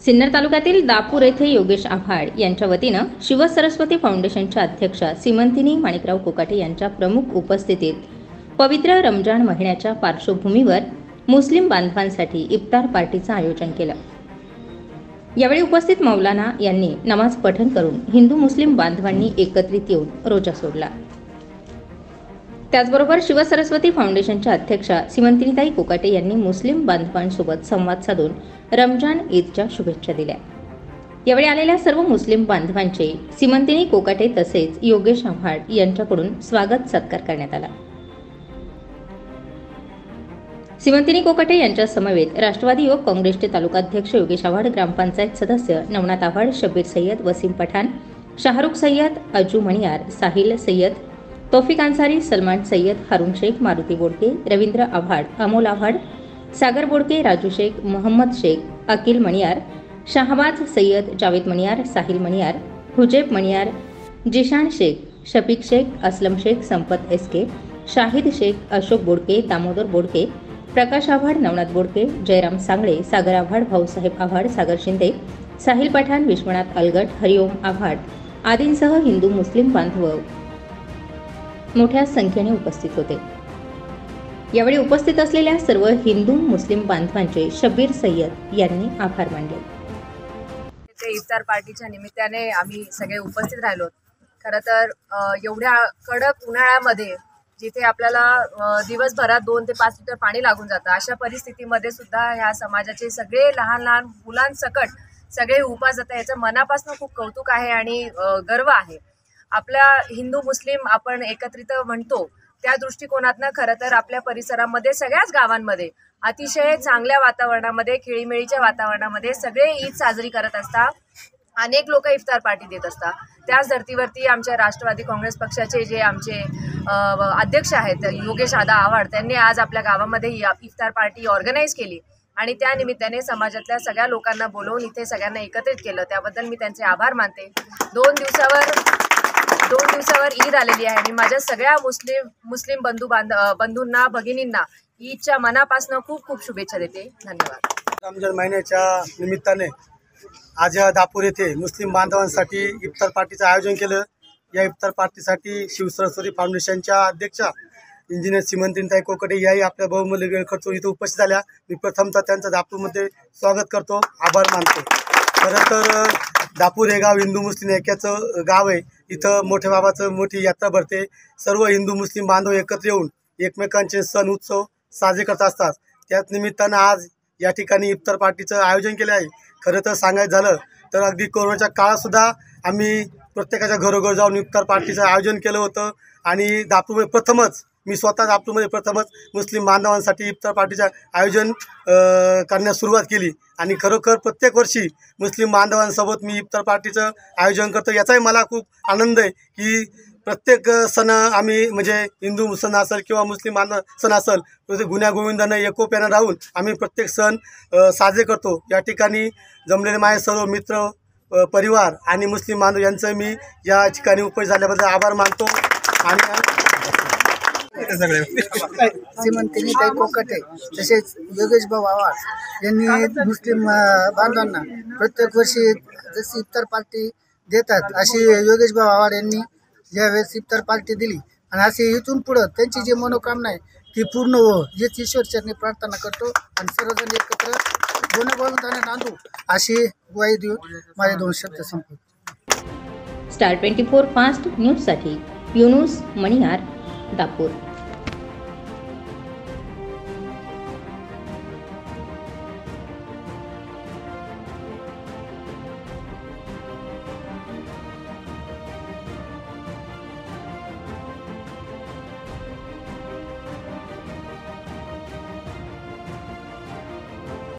सिन्नर तालुक्यातील दापूर येथे योगेश आव्हाड यांच्या वतीनं शिवसरस्वती फाउंडेशनच्या अध्यक्षा सीमंतिनी माणिकराव कोकाटे यांच्या प्रमुख उपस्थितीत पवित्र रमजान महिन्याच्या पार्श्वभूमीवर मुस्लिम बांधवांसाठी इफ्तार पार्टीचं आयोजन केलं। यावेळी उपस्थित मौलाना यांनी नमाज पठण करून हिंदू मुस्लिम बांधवांनी एकत्रित येऊन रोजा सोडला। त्याचबरोबर शिवसरस्वती फाउंडेशनच्या अध्यक्षा सीमंतिनीताई कोकाटे यांनी मुस्लिम बांधवांसोबत संवाद साधून रमजान ईदच्या शुभेच्छा दिल्या। यावेळी आलेल्या सर्व मुस्लिम बांधवांचे सीमंतिनी कोकाटे तसेच योगेश आव्हाड यांच्याकडून स्वागत सत्कार करण्यात आला। सीमंतिनी कोकाटे यांच्या समवेत राष्ट्रवादी युवक काँग्रेसचे तालुकाध्यक्ष योगेश आव्हाड, ग्रामपंचायत सदस्य नवनाथ आव्हाड, शब्बीर सय्यद, वसीम पठाण, शाहरुख सय्यद, अजू मणियार, साहिल सय्यद, तौफिक अन्सारी, सलमान सय्यद, हारून शेख, मारुती बोडके, रवींद्र आव्हाड, अमोल आव्हाड, सागर बोडके, राजू शेख, मोहम्मद शेख, अकिल मणियार, शाहबाज सय्यद, जावेद मणियार, साहिल मणियार, हुजेब मणियार, जिशान शेख, शफीक शेख, असलम शेख, संपत एसके, शाहिद शेख, अशोक बोडके, दामोदर बोडके, प्रकाश आव्हाड, नवनाथ बोडके, जयराम सांगळे, सागर आव्हाड, भाऊसाहेब आव्हाड, सागर शिंदे, साहिल पठाण, विश्वनाथ अलगट, हरिओम आव्हाड आदींसह हिंदू मुस्लिम बांधव मोठ्या संख्येने उपस्थित होते। यावेळी उपस्थित असलेल्या सर्व हिंदू मुस्लिम बांधवांचे शब्बीर सय्यद यांनी आभार मानले। इफ्तार पार्टीच्या निमित्ताने आम्ही सगळे उपस्थित राहिलो। खरं तर एवढ्या कडक उन्हाळ्यामध्ये जिथे आपल्याला दिवसभरात 2 ते 5 लिटर पाणी लागून जातं, अशा परिस्थितीमध्ये सुद्धा ह्या समाजाचे सगळे लहान लहान मुलांसकट सगळे उपवास जातात। याचं मनापासून खूप कौतुक आहे आणि गर्व आहे। आपल्या हिंदू मुस्लिम आपण एकत्रित म्हणतो त्या दृष्टिकोनातनं खरं तर आपल्या परिसरामध्ये सगळ्याच गावांमध्ये अतिशय चांगल्या वातावरणामध्ये, खेळीमेळीच्या वातावरणामध्ये सगळे ईद साजरी करत असतात। अनेक लोक इफ्तार पार्टी देत असतात। त्याच धर्तीवरती आमच्या राष्ट्रवादी काँग्रेस पक्षाचे जे आमचे अध्यक्ष आहेत योगेश दादा आव्हाड, त्यांनी आज आपल्या गावामध्ये ही इफ्तार पार्टी ऑर्गनाईज केली आणि त्या निमित्ताने समाजातल्या सगळ्या लोकांना बोलवून इथे सगळ्यांना एकत्रित केलं। त्याबद्दल मी त्यांचे आभार मानते। 2 दिवसावर ईद आलेली आहे आणि माझ्या सगळ्या मुस्लिम बंधूंना भगिनींना ईदच्या मनापासून खूप खूप शुभेच्छा देते। धन्यवाद। रमजान महिन्याच्या निमित्ताने आज दापूर येथे मुस्लिम बांधवांसाठी इफ्तार पार्टीचं आयोजन केलं। या इफ्तार पार्टीसाठी शिवसरस्वती फाउंडेशनच्या अध्यक्षा इंजिनियर सीमंतिनीताई कोकाटे याही आपल्या बहुमूल्य वेळ खर्चून इथं उपस्थित झाल्या। मी प्रथमतः त्यांचं दापूरमध्ये स्वागत करतो, आभार मानतो। खरं तर दापूर हे गाव हिंदू मुस्लिम ऐक्याचं गाव आहे। इथं मोठ्या बाबाचं मोठी यात्रा भरते। सर्व हिंदू मुस्लिम बांधव एकत्र येऊन एकमेकांचे सण उत्सव साजरे करत असतात। त्याच निमित्तानं आज या ठिकाणी इफ्तार पार्टीचं आयोजन केले आहे। खरं तर सांगायचं झालं तर अगदी कोरोनाच्या काळातसुद्धा आम्ही प्रत्येकाच्या घरोघर जाऊन इफ्तार पार्टीचं आयोजन केलं होतं आणि दापूरमध्ये प्रथमच मी स्वतः दापूरमध्ये प्रथमच मुस्लिम बांधवांसाठी इफ्तार पार्टीचं आयोजन करण्यास सुरुवात केली आणि खरोखर प्रत्येक वर्षी मुस्लिम बांधवांसोबत मी इफ्तार पार्टीचं आयोजन करतो। याचाही मला खूप आनंद आहे की प्रत्येक सण आम्ही म्हणजे हिंदू सण असेल किंवा मुस्लिम सण असेल गुण्यागोविंदानं एकोप्यानं राहून आम्ही प्रत्येक सण साजरे करतो। या ठिकाणी जमलेले माझे सर्व मित्र परिवार आणि मुस्लिम बांधव यांचं मी या ठिकाणी उपस्थित झाल्याबद्दल आभार मानतो। आणि सीमंतिनीताई कोकाटे तसेच योगेश भाऊ आव्हाड यांनी मुस्लिम बांधवांना प्रत्येक वर्षी जशी इफ्तार पार्टी देतात अशी योगेश भाऊ आव्हाड यांनी ज्यावेळेस इफ्तार पार्टी दिली आणि असे इथून पुढं त्यांची जी मनोकामना आहे ती पूर्ण हो हीच ईश्वरचरणी प्रार्थना करतो आणि सर्वजण एकत्र गुण्यागोविंदाने नांदू अशी ग्वाही देऊन माझे 2 शब्द संपवतो। स्टार 24 फास्ट न्यूजसाठी युनुस मणियार, दापूर।